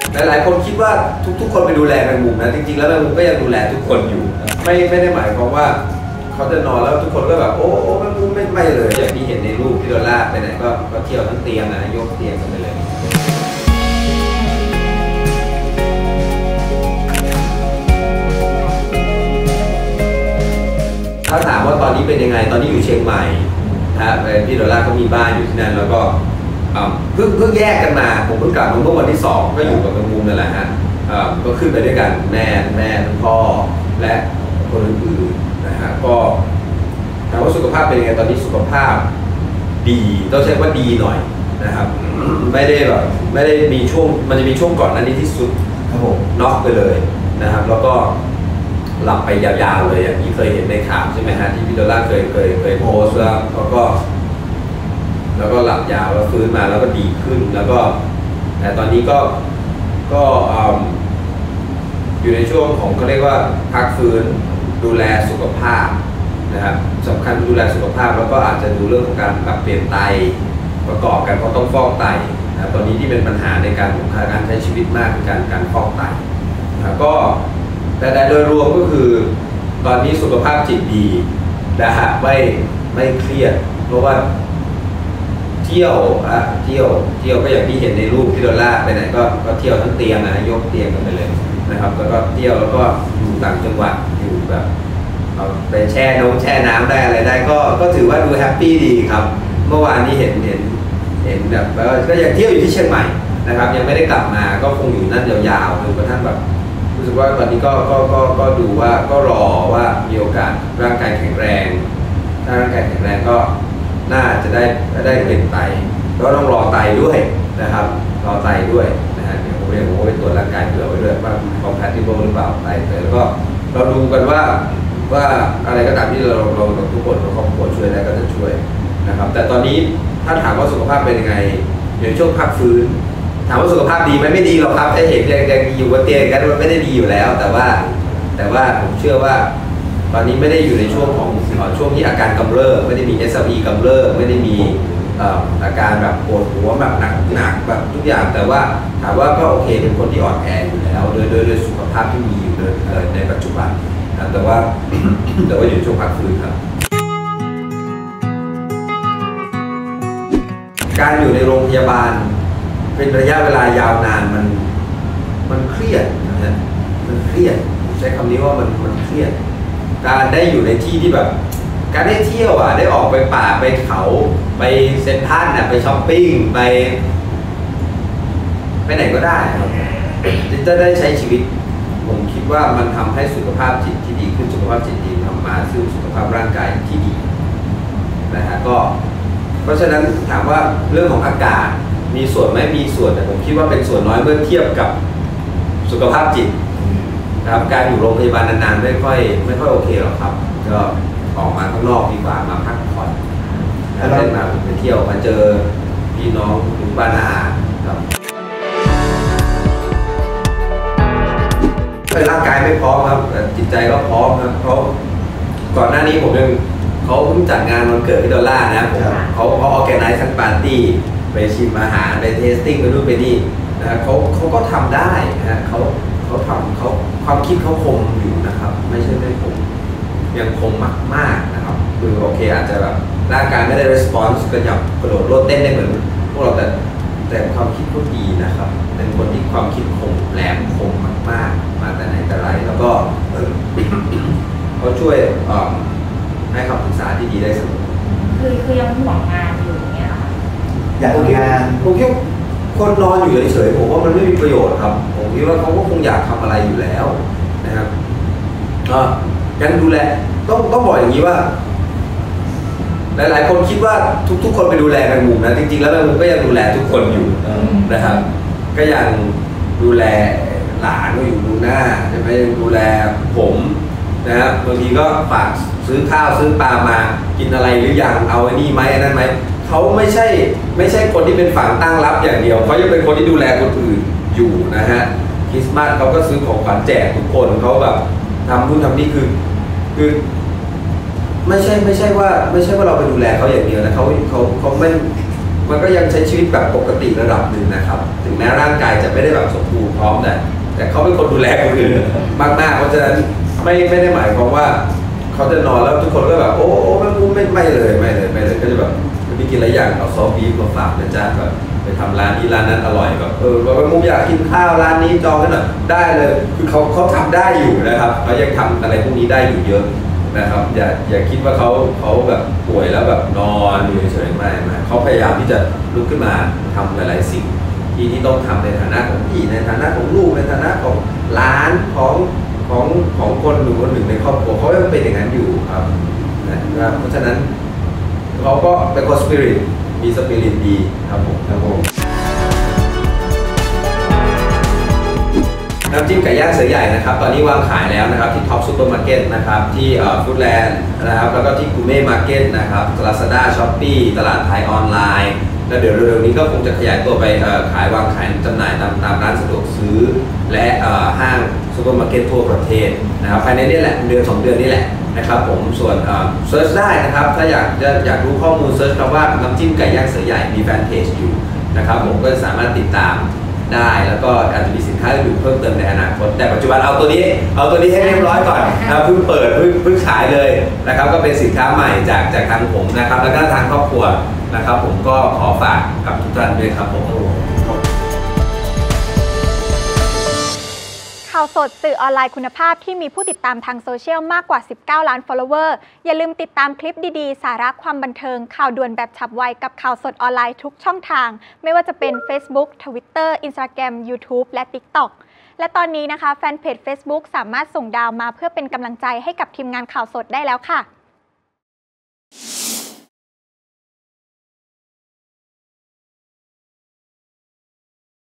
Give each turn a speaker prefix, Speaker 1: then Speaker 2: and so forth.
Speaker 1: หลายๆคนคิดว่าทุกคนไปดูแลแมงมุมนะจริงๆแล้วแมงมุมก็ยังดูแลทุกคนอยู่ไม่ได้หมายความว่าเขาจะนอนแล้วทุกคนก็แบบโอ้แมงมุมไม่เลยอย่างที่เห็นในรูปพี่ดอลล่าไปไหนก็เที่ยวทั้งเตียงนะยกเตียงกันไปเลยถ้าถามว่าตอนนี้เป็นยังไงตอนนี้อยู่เชียงใหม่นะพี่ดอลล่าก็มีบ้านอยู่ที่นั่นแล้วก็เพิ่งแยกกันมาผมเพิ่งกลับมาเมื่อวันที่2ก็อยู่กับแมงมุมนั่นแหละฮะก็ขึ้นไปด้วยกันแม่ทั้งพ่อและคนอื่นๆนะฮะก็ถามว่าสุขภาพเป็นยังไงตอนนี้สุขภาพดีต้องใช้ว่าดีหน่อยนะครับไม่ได้มีช่วงมันจะมีช่วงก่อนนั้นนี้ที่สุดครับผมน็อกไปเลยนะครับแล้วก็หลับไปยาวๆเลยอย่างที่เคยเห็นในข่าวใช่ไหมฮะที่พี่ดอลล่าเคยโพสต์แล้วก็หลับยาวแล้วฟื้นมาแล้วก็ดีขึ้นแล้วก็แต่ตอนนี้ก็อยู่ในช่วงของเขาเรียกว่าพักฟื้นดูแลสุขภาพนะครับสำคัญดูแลสุขภาพแล้วก็อาจจะดูเรื่องของการปรับเปลี่ยนไตประกอบกันเพราะต้องฟอกไตนะตอนนี้ที่เป็นปัญหาในการใช้ชีวิตมากคือการฟอกไตนะก็แต่โดยรวมก็คือตอนนี้สุขภาพจิตดีนะฮะไม่เครียดเพราะว่าเที่ยวก็อย่างที่เห็นในรูปพี่ดอลล่าไปไหนก็เที่ยวทั้งเตียงนะยกเตียงกันไปเลยนะครับแล้วก็เที่ยวแล้วก็อยู่ต่างจังหวัดอยู่แบบไปแช่น้ำได้อะไรได้ก็ถือว่าดูแฮปปี้ดีครับเมื่อวานนี้เห็นแบบก็ยังเที่ยวอยู่ที่เชียงใหม่นะครับยังไม่ได้กลับมาก็คงอยู่นั่นยาวๆจนกระทั่งแบบรู้สึกว่าตอนนี้ก็ดูว่าก็รอว่ามีโอกาสร่างกายแข็งแรงถ้าร่างกายแข็งแรงก็น่าจะได้เป็นไตก็ต้องรอไตด้วยนะครับรอไตด้วยนะฮะเดี๋ยวผมไปตรวจร่างกายเผื่อไว้ด้วยว่า compatible หรือเปล่าไตแล้วก็เราดูกันว่าอะไรก็ตามที่เราทุกคนเราครอบครัวช่วยได้ก็จะช่วยนะครับแต่ตอนนี้ถ้าถามว่าสุขภาพเป็นยังไงอยู่ช่วงพักฟื้นถามว่าสุขภาพดีไหมไม่ดีหรอกครับถ้าเห็นยังอยู่บนเตียงกันมันไม่ได้ดีอยู่แล้วแต่ว่าผมเชื่อว่าตอนนี้ไม่ได้อยู่ในช่วงของช่วงที่อาการกำเริบไม่ได้มี SLE กำเริบไม่ได้มีอาการแบบปวดหัวแบบหนักแบบทุกอย่างแต่ว่าถามว่าก็โอเคเป็นคนที่อ่อนแออยู่แล้วโดยสุขภาพที่มีอยู่ในปัจจุบันแต่ว่าอยู่ช่วงพักฟื้นครับการอยู่ในโรงพยาบาลเป็นระยะเวลายาวนานมันเครียดนะฮะมันเครียดใช้คำนี้ว่ามันเครียดการได้อยู่ในที่ที่แบบการได้เที่ยวได้ออกไปป่าไปเขาไปเซ็นทรัลไปช้อปปิ้งไปไหนก็ได้ครับจะได้ใช้ชีวิตผมคิดว่ามันทำให้สุขภาพจิตที่ดีขึ้นสุขภาพจิตดีทำมาซึ่งสุขภาพร่างกายที่ดีนะฮะก็เพราะฉะนั้นถามว่าเรื่องของอากาศมีส่วนไหมมีส่วนแต่ผมคิดว่าเป็นส่วนน้อยเมื่อเทียบกับสุขภาพจิตนะครับการอยู่โรงพยาบาลนานๆไม่ค่อยโอเคหรอกครับก็ออกมาข้างนอกดีกว่ามาพักผ่อนแล้วเล่นมาไปเที่ยวมาเจอพี่น้องถึงบ้านอาครับร่างกายไม่พร้อมครับจิตใจก็พร้อมครับเพราะก่อนหน้านี้ผมเขาเพิ่งจัดงานวันเกิดพี่ดอลล่านะเขาออร์แกไนซ์ทั้งปาร์ตี้ไปชิมอาหารไปเทสติ้งไปนู่นไปนี่นะเขาก็ทำได้นะเขาความคิดเขาคมอยู่นะครับไม่ใช่ไม่คมยังคมมากนะครับคือโอเคอาจจะแบบร่างกายไม่ได้ response กระโดดโลดเต้นได้เหมือนพวกเราแต่ความคิดเขาดีนะครับเป็นคนที่ความคิดคมแหลมคมมากๆมาแต่ไหนแต่ไรแล้วก็เขาช่วยให้คำปรึกษาที่ดีได้เสมอ
Speaker 2: คือยังห่วงงานอยู่เนี่ยค่ะ
Speaker 3: อยากทำงาน
Speaker 1: ผมคิดคนนอนอยู่เฉยๆผมว่ามันไม่มีประโยชน์ครับผมคิดว่าเขาก็คงอยากทำอะไรอยู่แล้วนะครับการดูแลต้องบอกอย่างนี้ว่าหลายๆคนคิดว่าทุกคนไปดูแลแมงมุมนะจริงๆแล้วแมงมุมก็ยังดูแลทุกคนอยู่นะครับก็ยังดูแลหลานก็อยู่ดูหน้าใช่ไหมดูแลผมนะครับบางทีก็ฝากซื้อข้าวซื้อปลามากินอะไรหรือยังเอาไอ้นี่ไหมอันนั้นไหมเขาไม่ใช่คนที่เป็นฝั่งตั้งรับอย่างเดียวเขายังเป็นคนที่ดูแลคนอื่นอยู่นะฮะคริสต์มาสเขาก็ซื้อของขวัญแจกทุกคนเขาแบบทำนู่นทำนี่คือไม่ใช่ว่าเราไปดูแลเขาอย่างเดียวนะเขามันก็ยังใช้ชีวิตแบบปกติระดับหนึ่งนะครับถึงแม้ร่างกายจะไม่ได้แบบสมบูรณ์พร้อมแต่เขาเป็นคนดูแลคนอื่นมากๆเพราะฉะนั้นไม่ได้หมายความว่าเขาจะนอนแล้วทุกคนก็แบบโอ้ไม่เลยก็จะแบบมีกินอะไรอย่างเอาซอสบีฟมาฝากนะจ๊ะแบบไปทำร้านนี้ร้านนั้นอร่อยแบบว่ามุมอยากกินข้าวร้านนี้จองกันหน่อยได้เลยคือเขาทำได้อยู่นะครับเขายังทำอะไรพวกนี้ได้อยู่เยอะนะครับอย่าคิดว่าเขาแบบป่วยแล้วแบบนอนอยู่เฉยๆไม่เขาพยายามที่จะลุกขึ้นมาทำหลายๆสิ่งที่ต้องทำในฐานะของพี่ในฐานะของลูกในฐานะของร้านของคนหนึ่งคนหนึ่งในครอบครัวเขายังเป็นอย่างนั้นอยู่ครับนะครับเพราะฉะนั้นเขาก็เป็นคนสปิริตมีสปิริตดีครับผมน้ำจิ้มไก่ย่างเสือใหญ่นะครับตอนนี้วางขายแล้วนะครับที่ท็อปซูเปอร์มาร์เก็ตนะครับที่ฟู้ดแลนด์นะครับแล้วก็ที่กูเม่มาร์เก็ตนะครับ Lazada Shopee ตลาดไทยออนไลน์แล้วเดี๋ยวเร็วๆนี้ก็คงจะขยายตัวไปวางขายจำหน่ายตามร้านสะดวกซื้อและห้างซูเปอร์มาร์เก็ตทั่วประเทศนะครับภายในนี่แหละเดือน2 เดือนนี่แหละนะครับผมส่วนเซิร์ชได้นะครับถ้าอยากรู้ข้อมูลเซิร์ชคำว่าน้ำจิ้มไก่ย่างเสือใหญ่มีแฟนเพจอยู่นะครับผมก็สามารถติดตามได้แล้วก็อาจจะมีสินค้าอื่นเพิ่มเติมในอนาคตแต่ปัจจุบันเอาตัวนี้ให้เรียบร้อยก่อนนะเพิ่งเปิดเพิ่งขายเลยนะครับก็เป็นสินค้าใหม่จากทางผมนะครับแล้วก็ทางครอบครัวนะครับผมก็ขอฝากกับทุกท่านด้วยครับผม
Speaker 3: ข่าวสดสื่อออนไลน์คุณภาพที่มีผู้ติดตามทางโซเชียลมากกว่า19 ล้าน follower อย่าลืมติดตามคลิปดีๆสาระความบันเทิงข่าวด่วนแบบฉับไวกับข่าวสดออนไลน์ทุกช่องทางไม่ว่าจะเป็น Facebook Twitter Instagram YouTube และ TikTok และตอนนี้นะคะแฟนเพจ Facebook สามารถส่งดาวมาเพื่อเป็นกำลังใจให้กับทีมงานข่าวสดได้แล้วค่ะ